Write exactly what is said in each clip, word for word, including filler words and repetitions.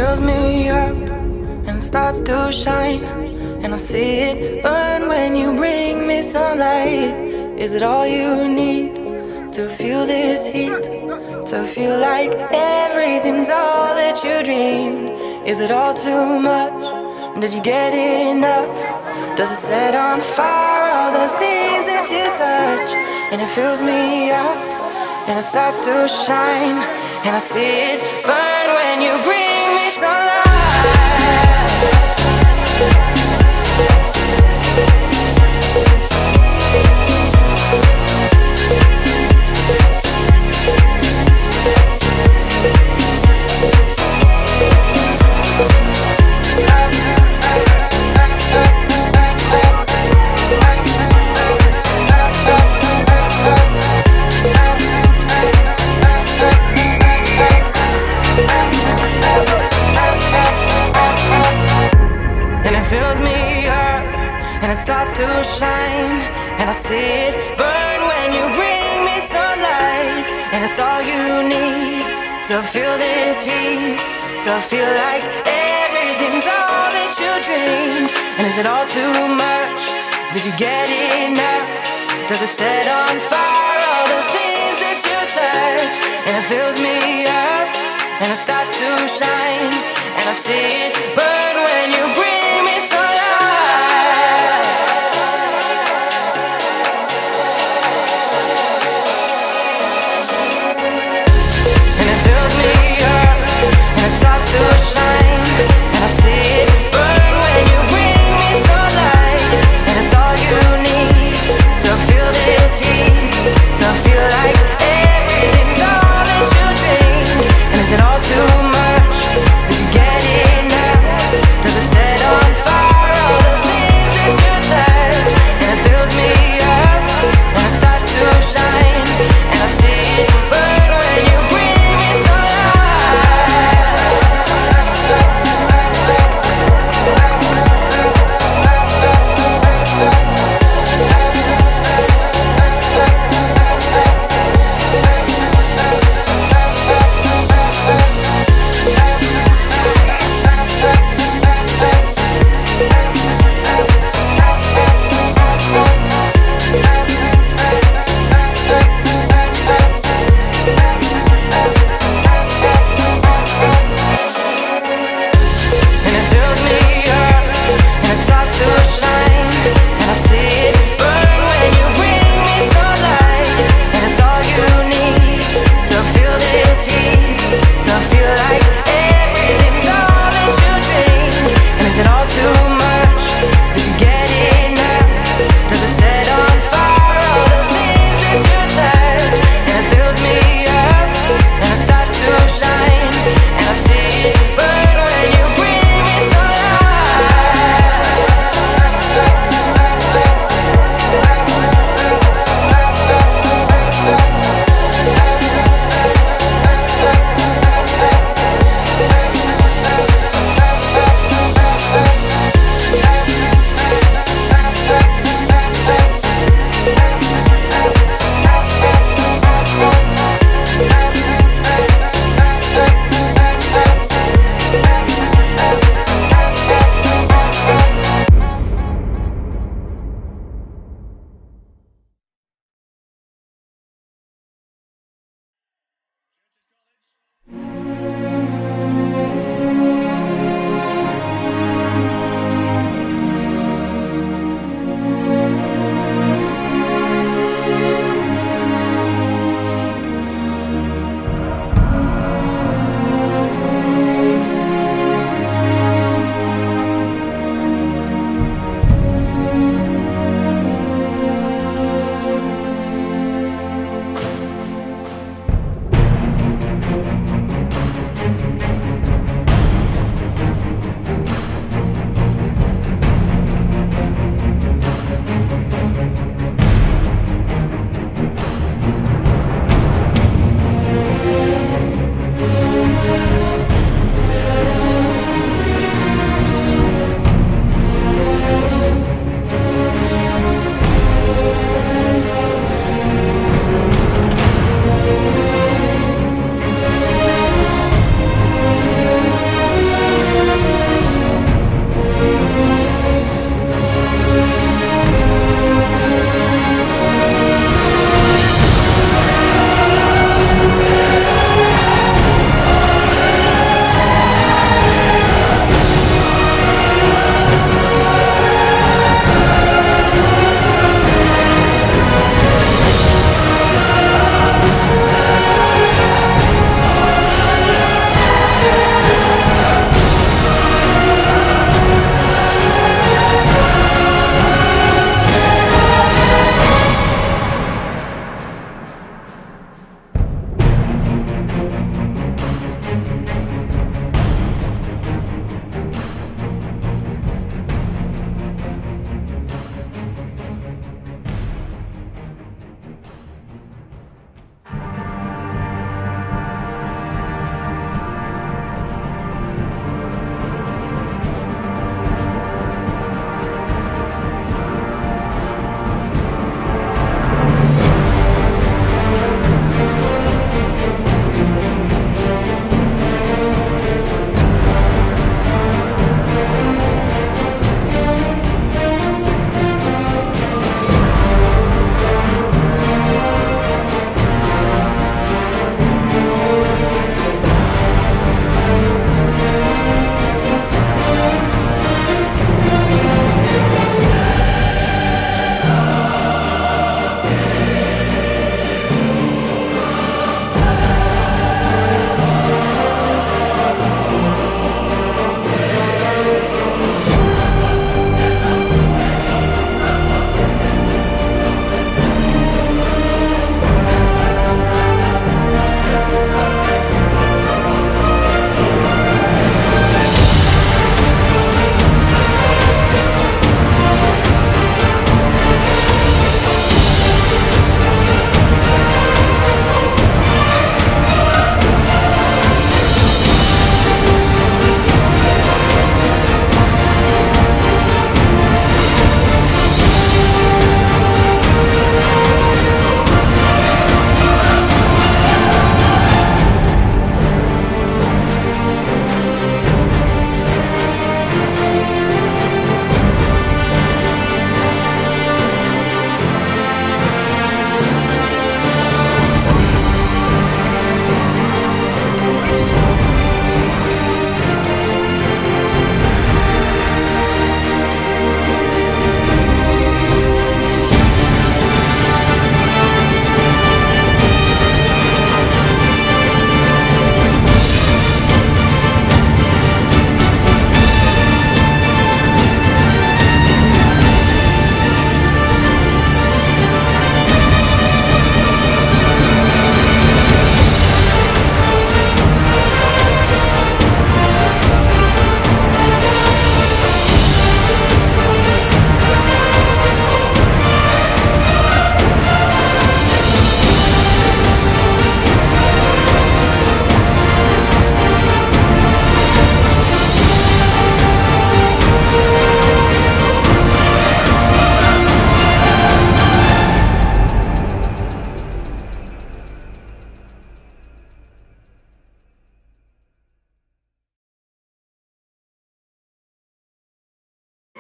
fills me up and it starts to shine, and I see it burn when you bring me sunlight. Is it all you need to feel this heat? To feel like everything's all that you dreamed? Is it all too much? Did you get enough? Does it set on fire all the things that you touch? And it fills me up and it starts to shine, and I see it burn when you bring me sunlight. Fills me up and it starts to shine, and I see it burn when you bring me sunlight. And it's all you need to feel this heat, to feel like everything's all that you dreamed. And is it all too much? Did you get enough? Does it set on fire all the things that you touch? And it fills me up and it starts to shine, and I see it burn when you bring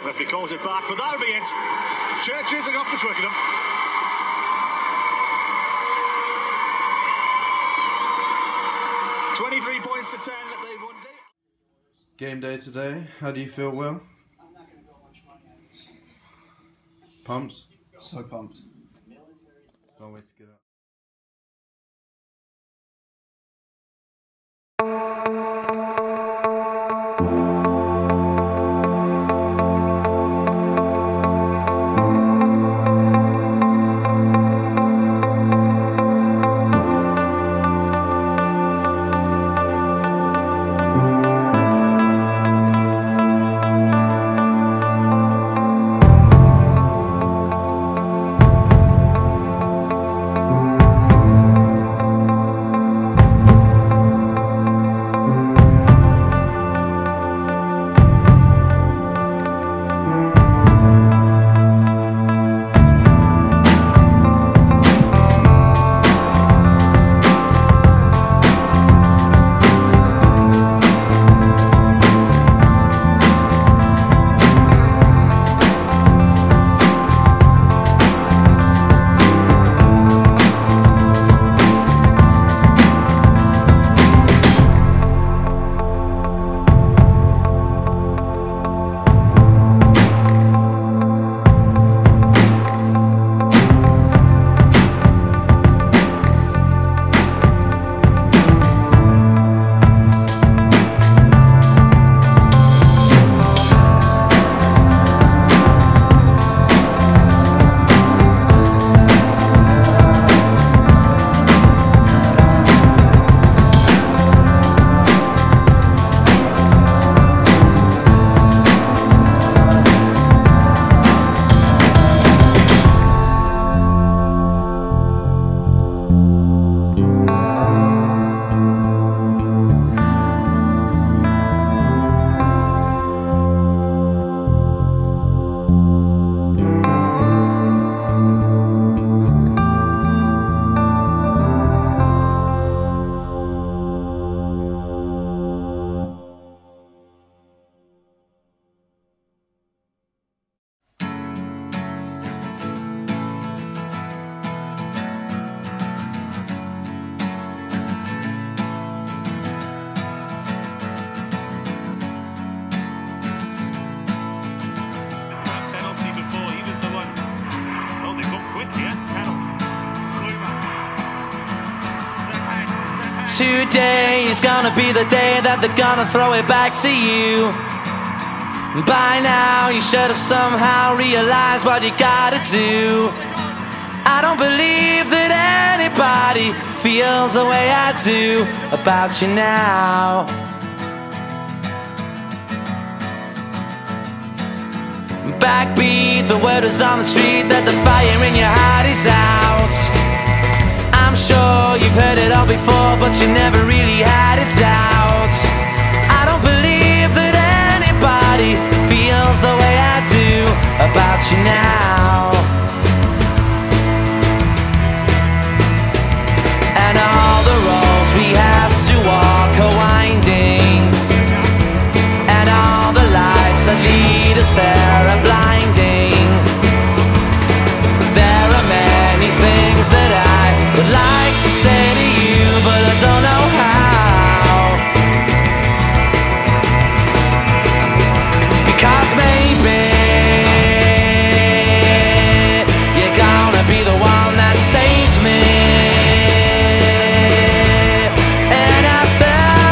Referee calls it back, but that'll be it. Churches are off to Twickenham. twenty-three points to ten that they've won. Game day today. How do you feel, Will? Pumped? So pumped. Can't wait to get up. Today is gonna be the day that they're gonna throw it back to you. By now you should have somehow realized what you gotta do. I don't believe that anybody feels the way I do about you now. Backbeat, the word is on the street that the fire in your heart is out. I'm sure you've heard it all before, but you never really had a doubt. I don't believe that anybody feels the way I do about you now. And all the roads we have to walk are winding, and all the lights that lead us there are blinding. There are many things that I would like to say to you, but I don't know how. Because maybe you're gonna be the one that saves me. And after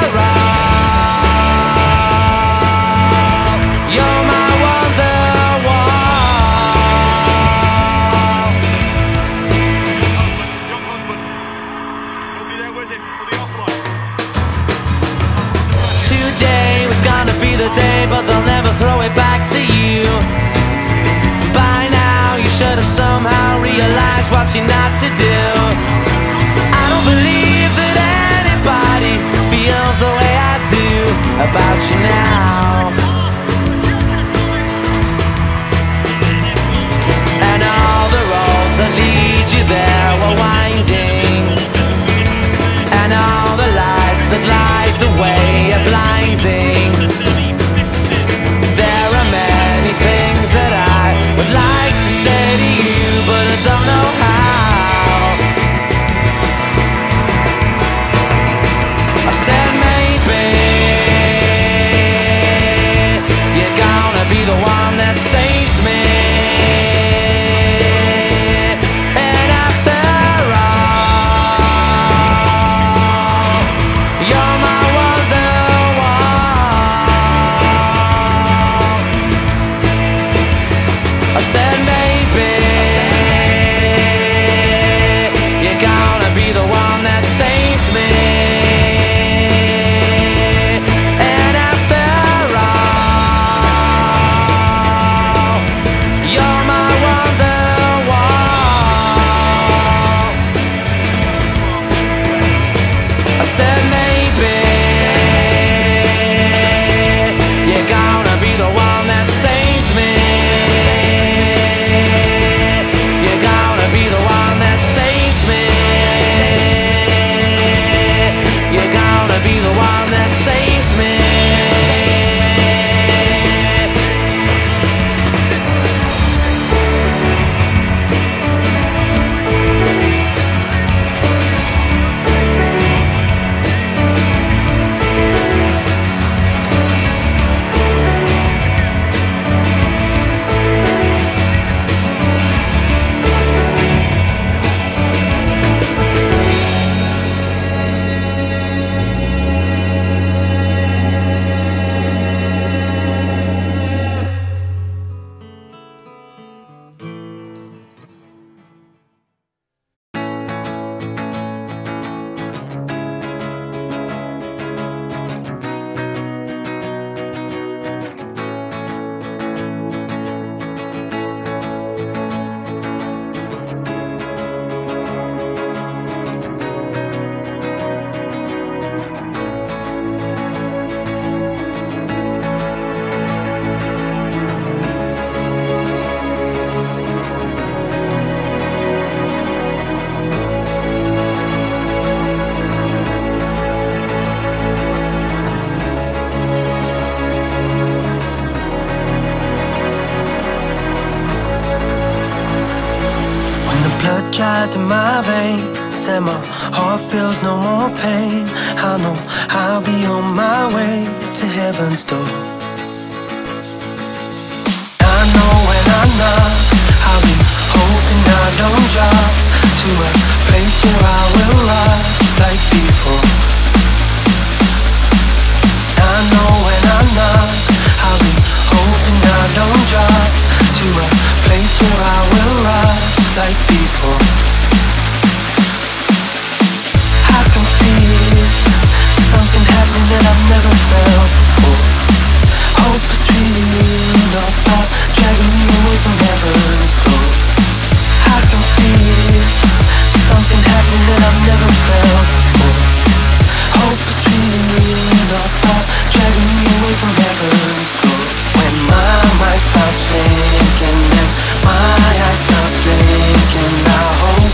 all, you're my wonderwall. Today was gonna be the day, but they'll never throw it back to you. By now you should have somehow realized what you're not to do. I don't believe that anybody feels the way I do about you now. And all the roads that lead you there were winding, and all the lights that light the way are blinding. There are many things I said maybe you're gonna be the one that saves me. And after all, you're my wonderwall. I said maybe you're gonna be the one that saves me. You're gonna be the one that saves me. You're gonna be the one that saves me. Blood dries in my veins and my heart feels no more pain. I know I'll be on my way to heaven's door. I know when I knock, I'll be hoping I don't drop to a place where I will rise like before. I know when I knock, I'll be hoping I don't drop to a place where I will rise like before. I can feel something happening that I've never felt before. Hope is real, don't stop dragging me away from heaven's door. I can feel something happening that I've never felt before. Hope is real, don't stop dragging me away from heaven's door. When my mind stops thinking and my eyes stop blinking, I hope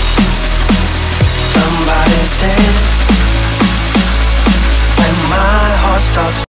somebody's dead. When my heart stops